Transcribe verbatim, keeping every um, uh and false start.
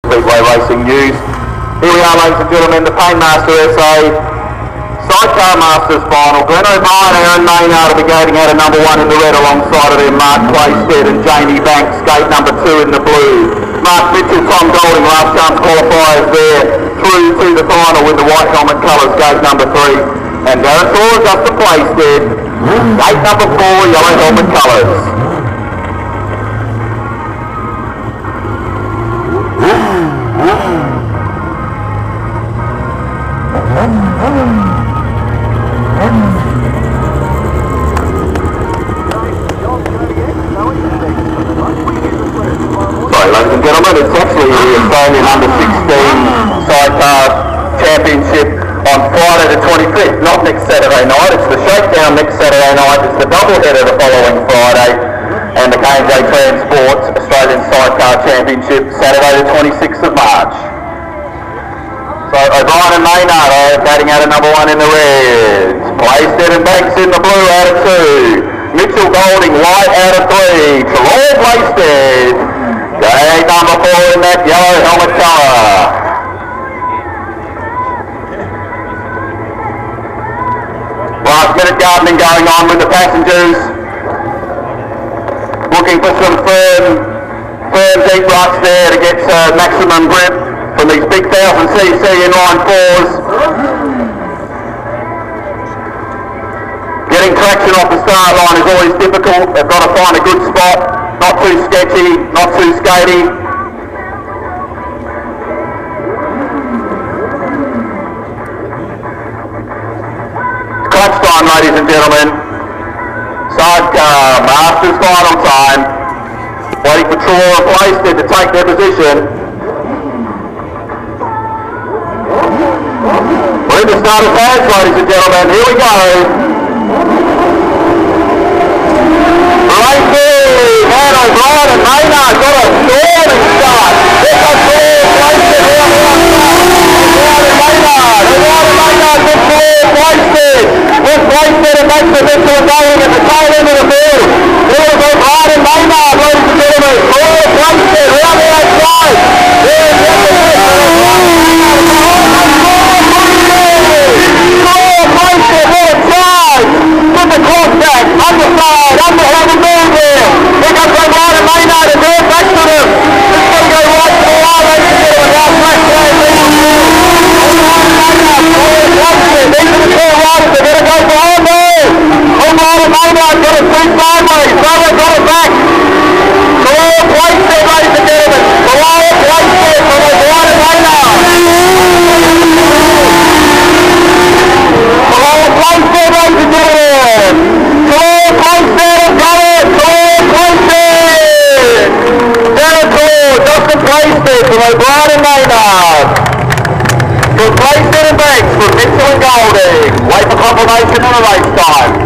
Speedway Racing News. Here we are, ladies and gentlemen, the Painmaster S A Sidecar Masters final. Glenn O'Brien, Aaron Maynard will be gating out of number one in the red alongside of them Mark Playstead and Jamie Banks, gate number two in the blue. Mark Mitchell, Tom Golding, last chance qualifiers there, through to the final with the white helmet colours, gate number three. And Darren Torres up to Playstead, gate number four, yellow helmet colours. Sorry, ladies and gentlemen, it's actually the Australian under sixteen Sidecar Championship on Friday the twenty-fifth, not next Saturday night. It's the shakedown next Saturday night. It's the doubleheader the following Friday, and the K and J Transport Australian Sidecar Championship Saturday the twenty-sixth of March. So O'Brien and Maynard are batting out of number one in the reds. Playstead and Banks in the blue out of two. Mitchell Golding white out of three. Troy Playstead, gate number four in that yellow helmet colour. Last minute gardening going on with the passengers. Looking for some firm, firm deep ruts there to get uh, maximum grip from these big one thousand c c inline fours. Getting traction off the start line is always difficult. They've got to find a good spot, not too sketchy, not too skatey. Clutch time, ladies and gentlemen. Sidecar Masters final time. Waiting for Troy and Playstead to take their position. We're in the starter's hands, ladies and gentlemen. Here we go. Racing, and O'Brien and Maynard got a storming start. There's a Troy, Playstead out the outside. O'Brien and Maynard, O'Brien and Maynard with Troy, Playstead. With Playstead and makes the Mitchell and Golding at the tail end of the field. Here's O'Brien and Maynard, ladies and gentlemen. Troy, Playstead round the outside. There's the other with the cross back, underside, underhand and move there. Here comes O'Brien and Maynard and they're back to them. It's going to go right to the line, ladies and gentlemen. Now flash play, leading the field. O'Brien and Maynard, Troy Playstead, these are the two riders. They're going to go behind there. O'Brien and Maynard got it through sideways. Brother got it back. Troy Playstead, ladies and gentlemen. Troy Playstead from O'Brien and Maynard. Troy Playstead, ladies and gentlemen. Troy Playstead has got it. Troy Playstead. Darren Torres, Justin Playstead from O'Brien and Maynard. From Playstead and Banks from Mitchell and Golding. Wait for confirmation on the race time.